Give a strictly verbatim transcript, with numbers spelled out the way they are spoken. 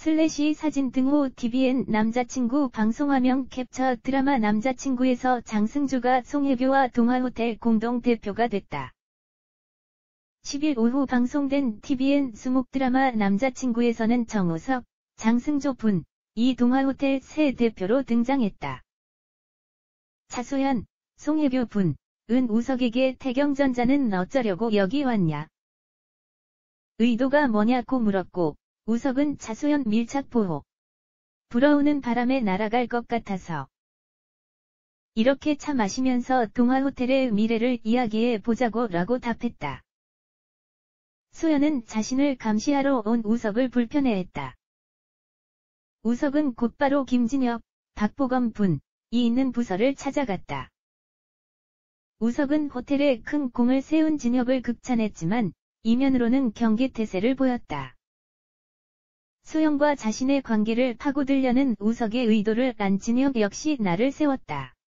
슬래시 사진 등호 티비엔 남자친구 방송화면 캡처 드라마 남자친구에서 장승주가 송혜교와 동아호텔 공동대표가 됐다. 십일 오후 방송된 티비엔 수목 드라마 남자친구에서는 정우석, 장승조 분, 이 동아호텔 새 대표로 등장했다. 차소연, 송혜교 분, 은 우석에게 태경전자는 어쩌려고 여기 왔냐? 의도가 뭐냐고 물었고, 우석은 차소연 밀착 보호. 불어오는 바람에 날아갈 것 같아서. 이렇게 차 마시면서 동아호텔의 미래를 이야기해 보자고 라고 답했다. 소연은 자신을 감시하러 온 우석을 불편해했다. 우석은 곧바로 김진혁, 박보검 분이 있는 부서를 찾아갔다. 우석은 호텔에 큰 공을 세운 진혁을 극찬했지만 이면으로는 경계태세를 보였다. 소연과 자신의 관계를 파고들려는 우석의 의도를 안 진혁 역시 나를 세웠다.